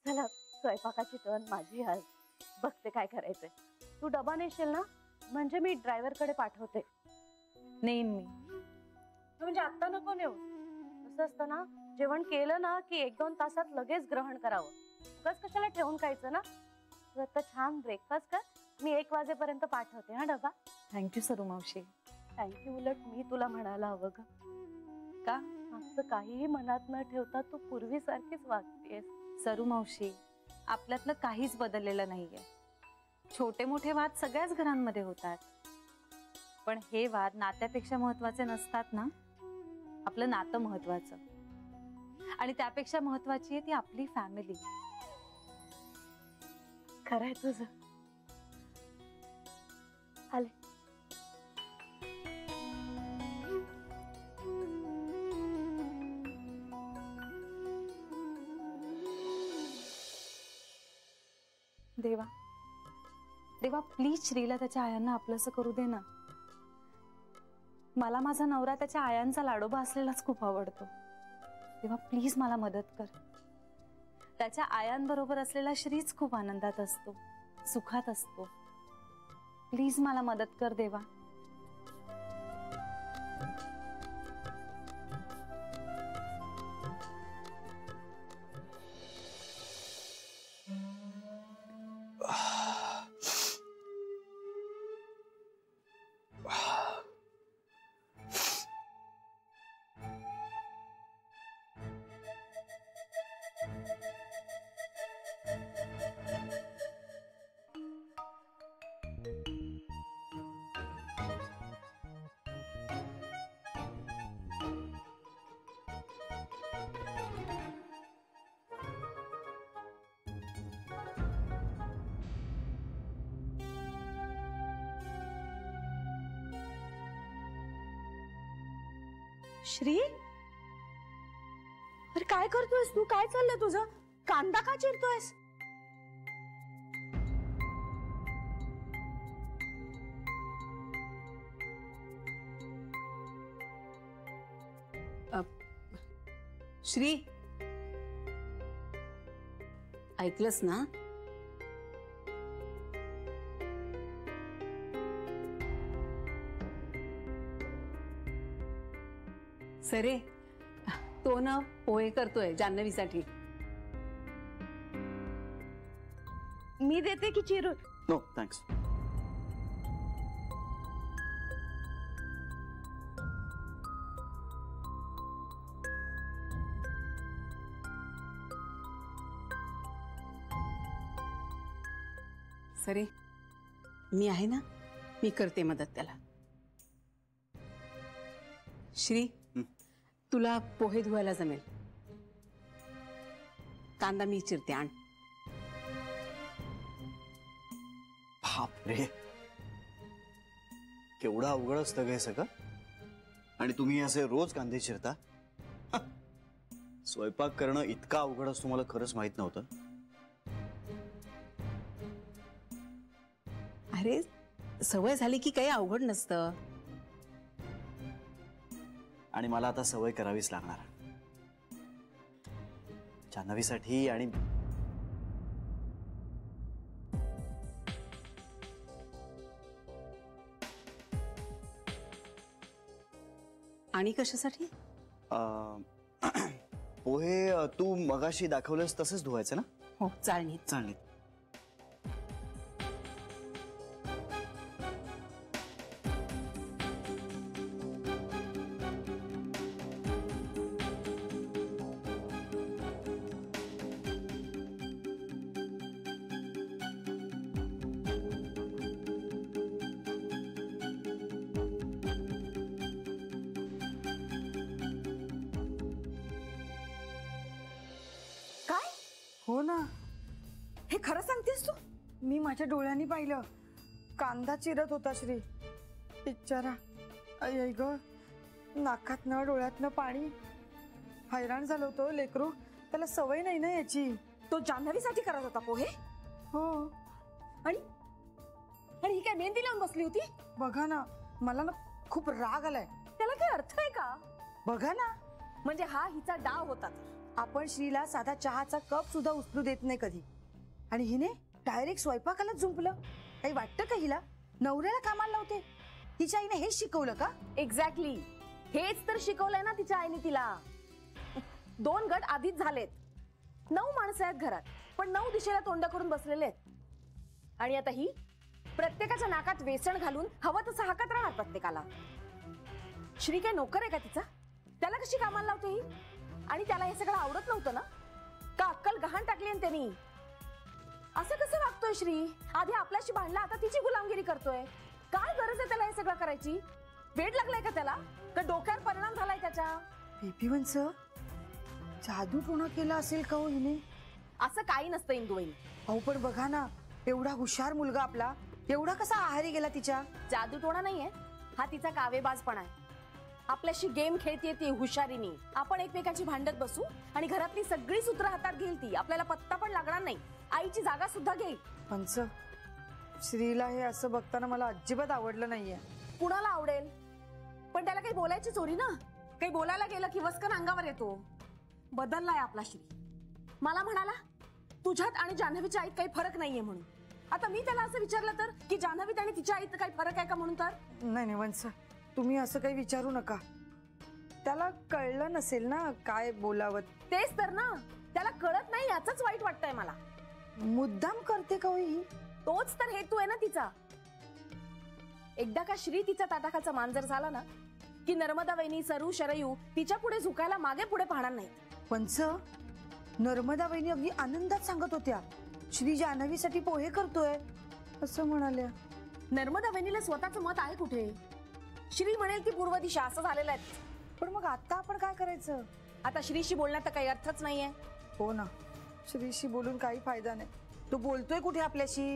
चला स्वयंपाकाची टर्न माझी आज. बघते काय करायचंय. तू डबा नेशील ना, म्हणजे मी ड्रायव्हर कडे पाठवते. नेईन मी. म्हणजे आता नको नेऊ. असं असतं ना, जेवण केलं ना की 1-2 तासात लगेच ग्रहण करावं. उगाच कशाला ठेवून खायचं ना. तू आता छान ब्रेकफास्ट कर. मी 1 वाजेपर्यंत पाठवते हा डबा. थँक्यू सरू मावशी. थँक्यू उलट मी तुला म्हणायला हवं ग. का? आजचं काहीही मनात न ठेवता तू पूर्वीसारखीच वागतेस. सरू मावशी, आपल्यातलं काहीच बदललेलं नाहीये. छोटे मोठे वाद सगळ्याच घरांमध्ये होतात, पण हे वाद नात्यापेक्षा महत्वाचे नसतात ना. आपलं नातं महत्वाचं, आणि त्यापेक्षा महत्वाची आहे ती आपली फॅमिली. खरंय तुझं. आले. देवा देवा, प्लीज श्रीला त्याच्या आयांना आपलंसं करू दे ना. मला माझा नवरा त्याच्या आयांचा लाडोबा असलेलाच खूप आवडतो. देवा प्लीज मला मदत कर. त्याच्या आयांबरोबर असलेला श्रीच खूप आनंदात असतो, सुखात असतो. प्लीज मला मदत कर देवा. श्री, अरे काय करतोयस तू? काय चाललंय तुझं? कांदा का चिरतोयस? श्री, ऐकलंस ना? सरे, तो ना पोहे करतोय जान्हवीसाठी. मी देते की चिरून? No thanks. सरे, मी आहे ना, मी करते मदत त्याला. श्री, तुला पोहे धुवायला जमेल. कांदा मी चिरते, आण. बापरे, केवढं अवघड असतं हे सगळं. आणि तुम्ही असे रोज कांदे चिरता? स्वयंपाक करणं इतका अवघड असतो मला खरंच माहित नव्हतं. अरे, सवय झाली की काही अवघड नसतं. आणि मला आता सवय करावीच लागणार. जान्हवीसाठी आणि कशासाठी? पोहे तू मगाशी दाखवलंस तसंच धुवायचं ना? हो, चाळणीत. चाळणीत. हो ना, हे खरं सांगतेस तू? मी माझ्या डोळ्यांनी पाहिलं. कांदा चिरत होता श्री बिचारा. आई ग, नाकातनं डोळ्यातनं पाणी. हैराण झालं होतं लेकरू. त्याला सवय नाही ना याची. तो जान्हवीसाठी करत होता पोहे? हो. आणि ही काय मेहंदी लावून बसली होती? बघा ना, मला ना खूप राग आलाय. त्याला काय अर्थ आहे का? बघा ना. म्हणजे हा हिचा डाव होता तर आपण श्रीला साधा चहाचा कप सुद्धा उचलू देत नाही कधी, आणि हिने डायरेक्ट स्वयंपाकाला झुंपलं. काही वाटतं का हिला? नवऱ्याला कामाला लावते. तिच्या आईने हेच शिकवलं का? एक्झॅक्टली, हेच तर शिकवलंय ना तिच्या आईने तिला. 2 गट आधीच झालेत. 9 माणसं आहेत घरात, पण 9 दिशेला तोंड करून बसलेले आहेत. आणि आता ही प्रत्येकाच्या नाकात वेसण घालून हवं तसं हाकत राहणार प्रत्येकाला. श्री काय नोकर आहे का तिचा? त्याला कशी कामाला लावते ही? आणि त्याला हे सगळं आवडत नव्हतं ना? का अक्कल गहाण टाकली त्यांनी? असं कसं वागतोय श्री? आधी आपल्याशी भांडला, आता तिची गुलामगिरी करतोय. काय गरज आहे त्याला हे सगळं करायची? वेड लागलाय का त्याला? का डोक्यावर परिणाम झालाय त्याच्या? बेबीवंच जादू टोणा केला असेल का हो हिने? असं काही नसतं इंदुवहिनी. अहो पण बघा ना, एवढा हुशार मुलगा आपला एवढा कसा आहारी गेला तिच्या? जादूटोणा नाहीये हा, तिचा कावेबाजपणा आहे. आपल्याशी गेम खेळतीये ती हुशारीनी. आपण एकमेकांची भांडत बसू आणि घरातली सगळी सूत्र हातात घेईल ती. आपल्याला पत्ता पण लागणार नाही. आईची जागा सुद्धा घेईल. पंच, श्रीला हे असं बघताना मला अजिबात आवडलं नाहीये. कुणाला आवडेल? पण त्याला काही बोलायची चोरी ना. काही बोलायला गेलं की वस्कन अंगावर येतो. बदललाय आपला श्री. मला म्हणाला तुझ्यात आणि जान्हवीच्या आईत काही फरक नाहीये म्हणून. आता मी त्याला असं विचारलं तर की जान्हवीत आणि तिच्या आईत काही फरक आहे का म्हणून, तर नाही नाही वंच, तुम्ही असं काही विचारू नका. त्याला कळलं नसेल ना काय बोलावं. तेच तर ना, त्याला कळत नाही याचंच वाईट वाटतंय मला. मुद्दाम करते का हो ही? तोच तर हेतू आहे ना तिचा. एकदा का श्री तिचा ताटाखालचा मांजर झाला ना की नर्मदा वहिनी, सरू, शरयू तिच्या पुढे झुकायला मागे पुढे पाहणार नाहीत. पंच, नर्मदा वहिनी अगदी आनंदात सांगत होत्या श्री जान्हवीसाठी पोहे करतोय असं म्हणाल्या. नर्मदा वहिनीला स्वतःचं मत आहे कुठे? श्री म्हणेल ती पूर्व दिशा, असं झालेलं आहे. पण मग आता आपण काय करायचं? आता श्रीशी बोलण्यात तर काही अर्थच नाहीये. हो ना, श्रीशी बोलून काही फायदा नाही. तो बोलतोय कुठे आपल्याशी?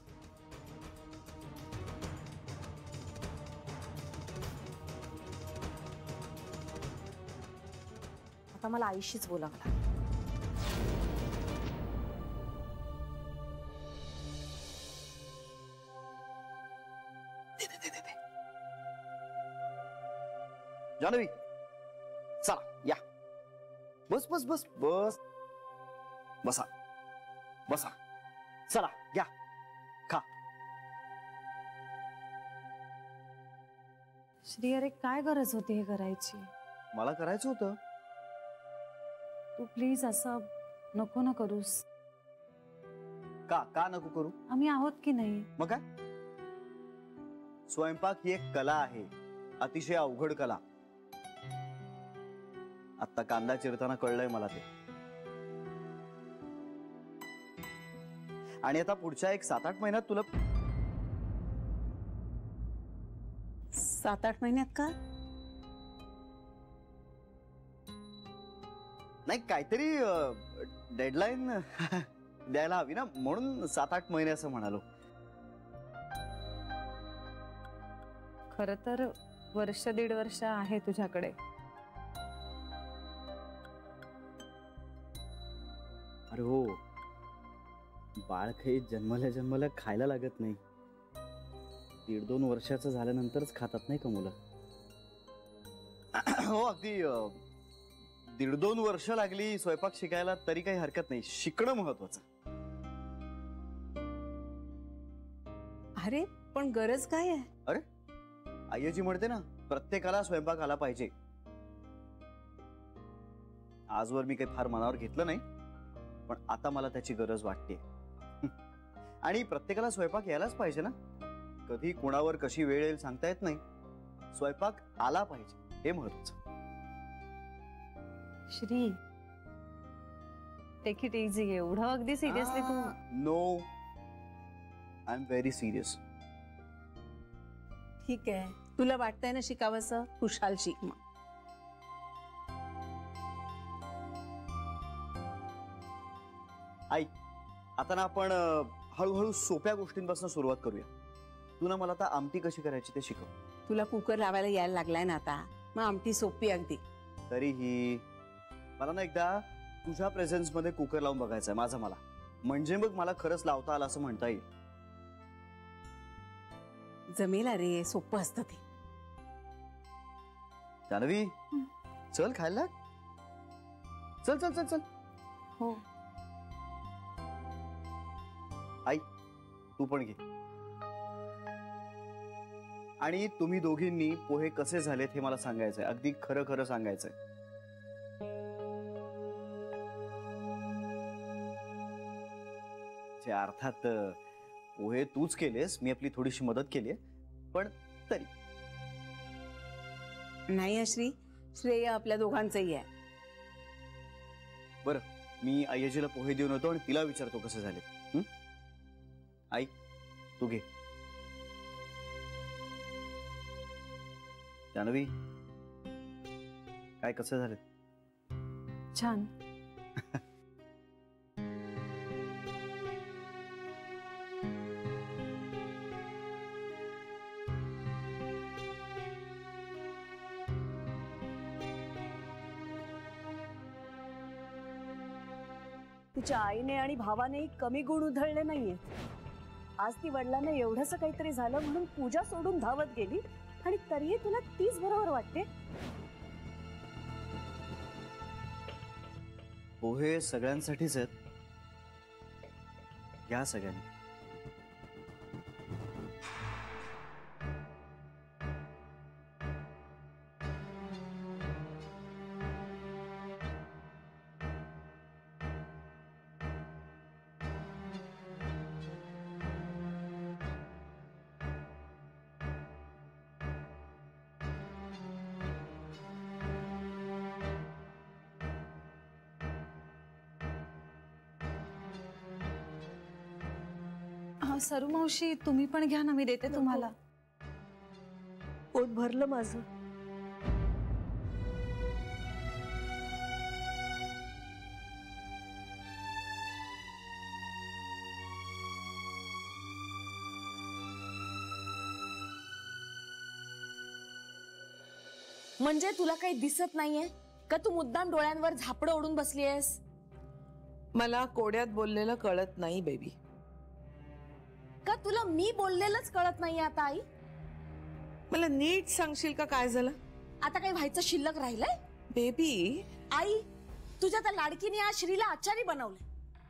आता मला आईशीच बोलावं लागेल. जान्हवी, चला या. बस बस बस बस. बसा बसा. चला या, खा. श्री, अरे काय गरज होती हे करायची? मला करायचं होतं. तू प्लीज असं नको ना करूस. का का नको करू? आम्ही आहोत की नाही? मग काय? स्वयंपाक ही एक कला आहे, अतिशय अवघड कला. आता कांदा चिरताना कळलंय मला ते. आणि आता पुढच्या एक 7-8 महिन्यात तुला. 7-8 महिन्यात का? नाही, काहीतरी डेडलाईन द्यायला हवी ना, म्हणून 7-8 महिने असं म्हणालो. खर तर 1-1.5 वर्ष आहे तुझ्याकडे. अरे हो, बाळ काही जन्मल्या खायला लागत नाही. 1.5-2 वर्षाचं झाल्यानंतरच खातात नाही का मुलं? हो, अगदी 1.5-2 वर्ष लागली स्वयंपाक शिकायला तरी काही हरकत नाही. शिकणं महत्वाचं. अरे पण गरज काय आहे? अरे आईजी म्हणते ना, प्रत्येकाला स्वयंपाक आला पाहिजे. आजवर मी काही फार मनावर घेतलं नाही, पण आता मला त्याची गरज वाटते. आणि प्रत्येकाला स्वयंपाक यायलाच पाहिजे ना. कधी कोणावर कशी वेळ येईल सांगता येत नाही. स्वयंपाक आला पाहिजे हे महत्वाचं. Shri, take it easy. एवढं अगदी सिरियसली तू? No, I am very serious. ठीक आहे, तुला वाटतंय ना शिकावंसं, खुशाल शिक मग. आई, आता ना आपण हळूहळू सोप्या गोष्टींपासून सुरुवात करूया. तू ना मला आता आमटी कशी करायची ते शिकव. तुला कुकर लावायला यायला लागलाय ना आता, मग आमटी सोपी अगदी. तरीही मला ना एकदा तुझ्या प्रेझेन्स मध्ये कुकर लावून बघायचंय माझा मला. म्हणजे मग मला खरंच लावता आलं असं म्हणता येईल. जमेल रे, सोपं असतं ते. जान्हवी, चल खायला. चल चल चल चल. हो. आई तू पण घे. आणि तुम्ही दोघींनी पोहे कसे झालेत हे मला सांगायचंय, अगदी खरं खरं सांगायचंय. अर्थात पोहे तूच केलेस, मी आपली थोडीशी मदत केली, पण तरी. नाही श्री, श्रेय आपल्या दोघांचंही आहे. बरं, मी अय्याजीला पोहे देऊन होतो आणि तिला विचारतो कसे झाले. आई तू घे. जानवी, काय कसे झाले? छान. तिच्या आईने आणि भावाने कमी गुण उधळले नाहीयेत. आज ती वडिलांना एवढंसं काहीतरी झालं म्हणून पूजा सोडून धावत गेली आणि तरीही तुला तीच बरोबर वाटते. पोहे सगळ्यांसाठीच आहेत, घ्या सगळ्यांनी. सरू मावशी तुम्ही पण घ्या ना, मी देते तुम्हाला. पोट भरलं माझं. म्हणजे तुला काही दिसत नाहीये का? तू मुद्दाम डोळ्यांवर झापडं ओढून बसली आहेस. मला कोड्यात बोललेलं कळत नाही बेबी. का तुला मी बोललेलंच कळत नाहीये आता आई? मला नीट सांगशील का काय झालं? आता काही व्हायचं शिल्लक राहिलंय? बेबी आई, तुझ्या त्या लाडकीने आज श्रीला आचारी बनवले.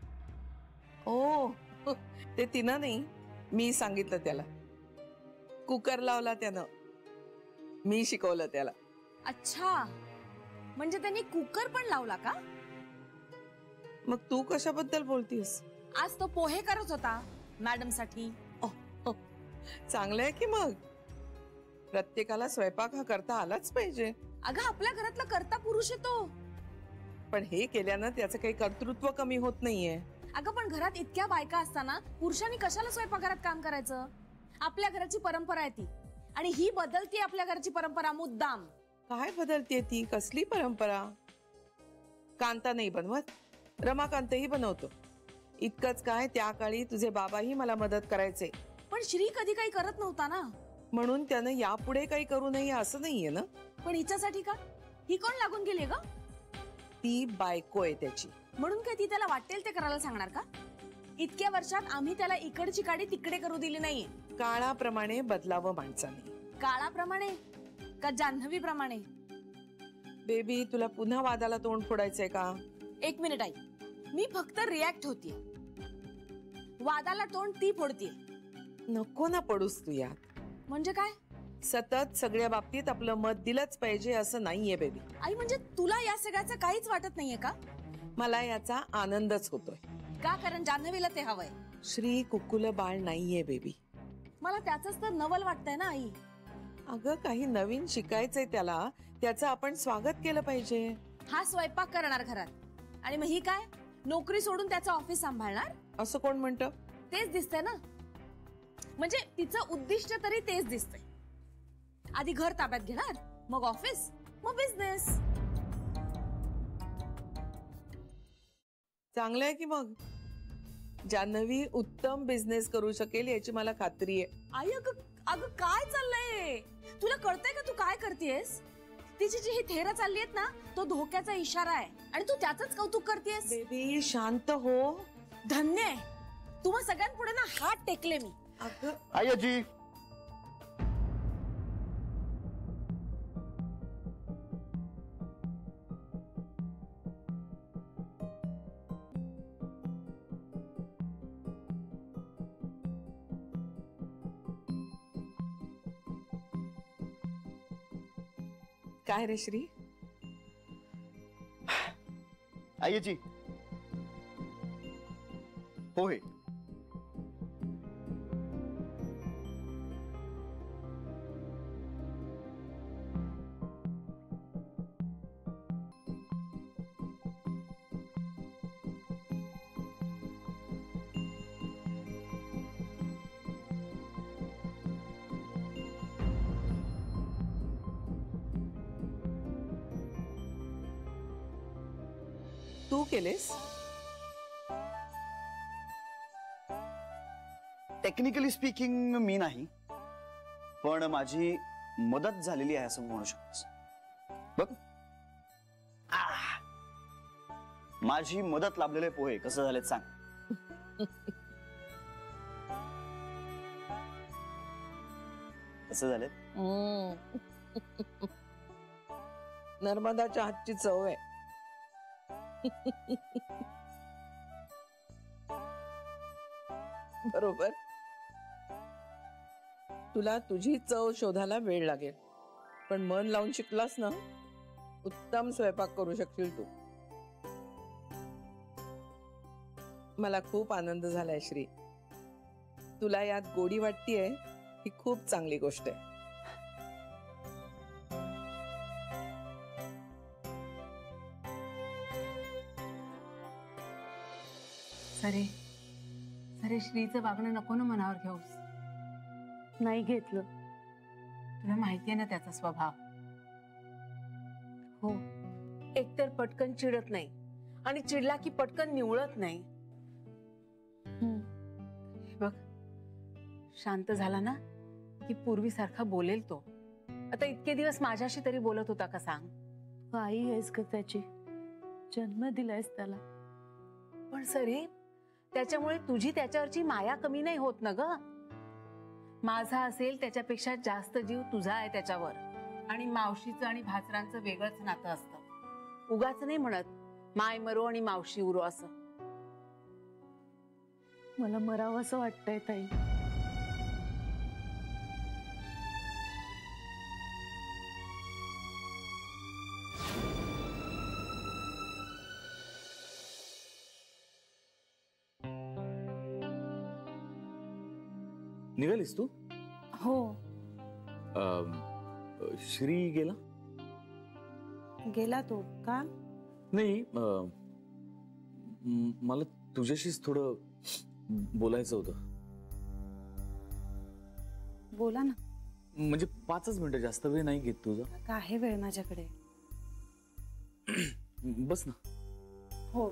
ओ ते तिनं नाही, मी सांगितलं त्याला. कुकर लावला त्यानं, मी शिकवलं त्याला. अच्छा, म्हणजे त्यांनी कुकर पण लावला का? मग तू कशाबद्दल बोलतीस? आज तो पोहे करत होता मॅडम साठी. चांगलं आहे की मग. प्रत्येकाला स्वयंपाक हा करता आलाच पाहिजे. अगं आपल्या घरातला करता पुरुष आहे तो. पण हे केल्यानं त्याचं काही कर्तृत्व कमी होत नाहीये. अगं पण घरात इतक्या बायका असताना पुरुषांनी कशाला स्वयंपाकघरात काम करायचं? आपल्या घराची परंपरा आहे ती, आणि ही बदलती आपल्या घराची परंपरा मुद्दाम. काय बदलतीये ती? कसली परंपरा? कांता नाही बनवत, रमाकांतही बनवतो. इतकंच काय, त्या काळी तुझे बाबाही मला मदत करायचे. पण श्री कधी काही करत नव्हता ना, म्हणून त्यानं यापुढे काही करू नये असं नाहीये ना. पण हिच्यासाठी का? ही कोण लागून गेली ग? ती बायको आहे त्याची. म्हणून काय ती त्याला वाटेल ते करायला सांगणार का? इतक्या वर्षात आम्ही त्याला इकडची काडी तिकडे करू दिली नाहीये. काळाप्रमाणे बदलावं माणसाने. काळाप्रमाणे का जान्हवी प्रमाणे? बेबी, तुला पुन्हा वादाला तोंड फोडायचंय का? एक मिनिट आई, मी फक्त रिॲक्ट होतीये. वादाला तोंड ती फोडतीये. नको ना पडूस तू यात. म्हणजे काय? सतत सगळ्या बाबतीत आपलं मत दिलंच पाहिजे असं नाहीये बेबी. आई, म्हणजे तुला या सगळ्याचं काहीच वाटत नाहीये का? मला याचा आनंदच होतोय. का? कारण जान्हवीला ते हवंय. श्री कुकुल बाळ नाहीये बेबी. मला त्याचंच तर नवल वाटतंय ना आई. अगं, काही नवीन शिकायचंय त्याला, त्याचं आपण स्वागत केलं पाहिजे. हा स्वयंपाक करणार घरात, आणि मग ही काय नोकरी सोडून त्याचं ऑफिस सांभाळणार? असं कोण म्हणतं? तेच दिसतंय ना. म्हणजे तिचं उद्दिष्ट तरी तेच दिसतंय. आधी घर ताब्यात घेणार, मग ऑफिस, मग बिझनेस. चांगलं आहे की मग. जान्हवी उत्तम बिझनेस करू शकेल याची मला खात्री आहे. आई, अगं काय चाललंय? तुला कळतंय का तू काय करतेयस? तिची जी ही थेरा चालली आहेत ना, तो धोक्याचा इशारा आहे, आणि तू त्याचंच कौतुक करतेयस. बेबी शांत हो. धन्य आहे, तुम्हा सगळ्यांपुढे ना हात टेकले मी. अगं अय्याजी, काय रे श्री? आईची पोहे. तू केलेस? टेक्निकली स्पीकिंग मी नाही, पण माझी मदत झालेली आहे असं म्हणू शकतोस. बघ, माझी मदत लाभलेले पोहे कसं झालेत सांग. कसं झालेत? नर्मदाच्या हातची चव आहे. बरोबर. तुला तुझी चव शोधायला वेळ लागेल, पण मन लावून शिकलास ना, उत्तम स्वयंपाक करू शकशील तू. मला खूप आनंद झालाय श्री. तुला यात गोडी वाटतीये ही खूप चांगली गोष्ट आहे. सरे सरे, श्रीचं वागणं नको ना मनावर घेऊस. नाही घेतलं. तुला माहितीये ना त्याचा स्वभाव. हो, एकतर पटकन चिडत नाही आणि चिडला की पटकन निवळत नाही. बघ, शांत झाला ना की पूर्वीसारखा बोलेल तो. आता इतके दिवस माझ्याशी तरी बोलत होता का सांग? तू आई आहेस का त्याची? जन्म दिलायस त्याला. पण सरे, त्याच्यामुळे तुझी त्याच्यावरची माया कमी नाही होत ना ग. माझा असेल त्याच्यापेक्षा जास्त जीव तुझा आहे त्याच्यावर. आणि मावशीचं आणि भाचरांचं वेगळंच नातं असतं. उगाच नाही म्हणत माय मरो आणि मावशी उरो असं. मला मरावं असं वाटतंय ताई. निघालीस तू? हो. श्री गेला? गेला तो का? नाही, मला तुझ्याशीच थोडं बोलायचं होतं. बोला ना. म्हणजे 5 मिनिटं, जास्त वेळ नाही घेत तुझा. आहे वेळ माझ्याकडे. बस ना. हो.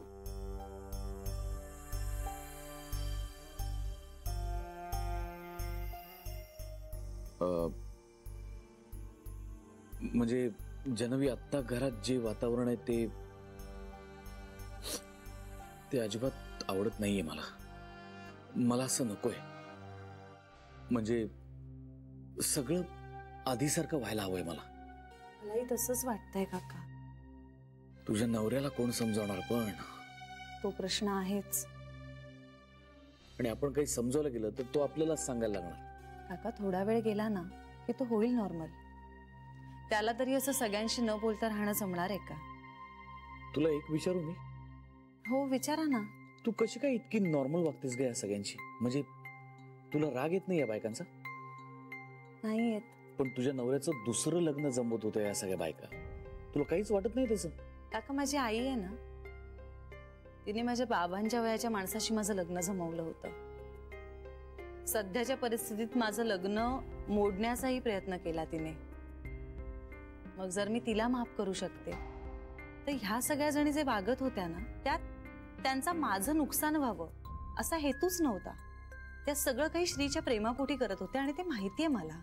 म्हणजे जनवी, आत्ता घरात जे वातावरण आहे ते अजिबात आवडत नाहीये मला. मला असं नकोय. म्हणजे सगळं आधीसारखं व्हायला हवंय मला. मलाही तसंच वाटतंय काका. तुझ्या नवऱ्याला कोण समजावणार? पण तो प्रश्न आहेच. आणि आपण काही समजावलं गेलं तर तो आपल्यालाच सांगायला लागणार. काका, थोडा वेळ गेला ना की तो होईल नॉर्मल. त्याला तरी असं सगळ्यांशी न बोलता राहणं जमणार आहे का? तुला एक विचारू मी? हो, विचारा ना. तू कशी काय इतकी नॉर्मल वागतेस ग या सगळ्यांशी? म्हणजे तुला राग येत नाही या बायकांचा? नाही येत. पण तुझ्या नवऱ्याचं दुसरं लग्न जमवत होतं या सगळ्या बायका. तुला काहीच वाटत नाही त्याचं? काका, माझी आई आहे ना, तिने माझ्या बाबांच्या वयाच्या माणसाशी माझं लग्न जमवलं होतं. सध्याच्या परिस्थितीत माझं लग्न मोडण्याचाही प्रयत्न केला तिने. मग जर मी तिला माफ करू शकते, तर ह्या सगळ्या जणी जे वागत होत्या ना, त्यात त्यांचा माझं नुकसान व्हावं असा हेतूच नव्हता. त्या सगळं काही श्रीच्या प्रेमापोटी करत होत्या आणि ते माहितीये मला.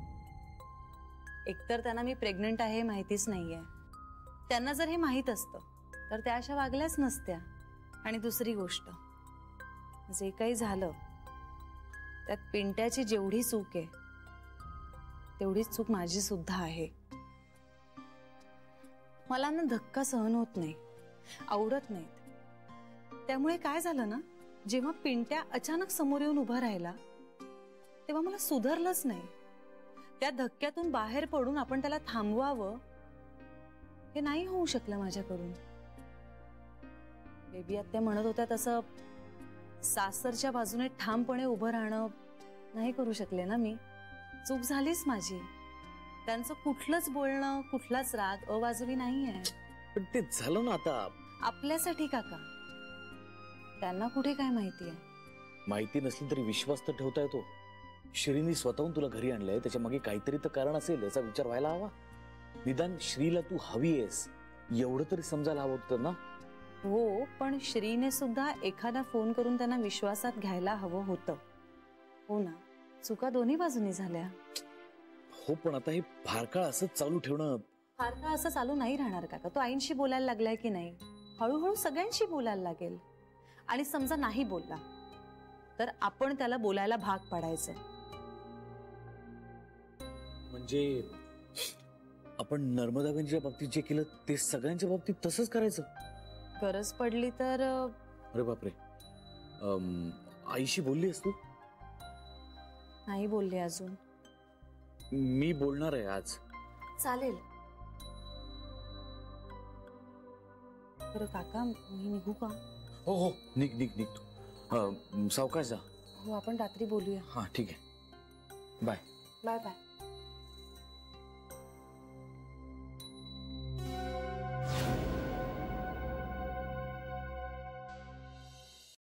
एकतर त्यांना मी प्रेग्नंट आहे हे माहितीच नाहीये. त्यांना जर हे माहित असतं तर त्या अशा वागल्याच नसत्या. आणि दुसरी गोष्ट, जे काही झालं त्यात पिंट्याची जेवढी चूक आहे तेवढीच चूक माझी सुद्धा आहे. मला ना धक्का सहन होत नाही, आवडत नाहीत. त्यामुळे काय झालं ना, जेव्हा पिंट्या अचानक समोर येऊन उभा राहिला तेव्हा मला सुधारलंच नाही. त्या धक्क्यातून बाहेर पडून आपण त्याला थांबवावं हे नाही होऊ शकलं माझ्याकडून. बेबी आत्या म्हणत होत्या तसं सासरच्या बाजूने ठामपणे उभं राहणं नाही करू शकले ना मी. चूक झालीच माझी. त्यांचं कुठलंच बोलणं, कुठलाच राग अवाजवी नाहीये. पण ते झालं ना आता. आपल्यासाठी काका, त्यांना कुठे काय माहितीये. माहिती नसली तरी विश्वास तर ठेवता येतो. श्रीनी स्वतःहून तुला घरी आणलंय, त्याच्या मागे काहीतरी तर कारण असेल याचा विचार व्हायला हवा. निदान श्रीला तू हवी आहेस एवढं तरी समजायला हवं होतं ना. हो, पण श्रीने सुद्धा एखादा फोन करून त्यांना विश्वासात घ्यायला हवं होतं. हो ना, चुका दोन्ही बाजूनी झाल्या. हो, पण आता हे फार काळ असंच चालू ठेवणं. फार काळ असं चालू नाही राहणार काका. तो आईंशी बोलायला लागलाय की नाही, हळूहळू सगळ्यांशी बोलायला लागेल. आणि समजा नाही बोलला तर आपण त्याला बोलायला भाग पाडायचं. म्हणजे आपण नर्मदाबाईंच्या बाबतीत जे केलं ते सगळ्यांच्या बाबतीत तसंच करायचं. गरज पडली तर. अरे बापरे, आईशी बोललीस तू? नाही बोलले अजून. मी बोलणार आहे आज. चालेल. बरं काका, मी निघू का? हो हो, निघ निघ निघ तू. सावकाश जा. हो, आपण रात्री बोलूया. हा ठीक आहे. Bye bye bye.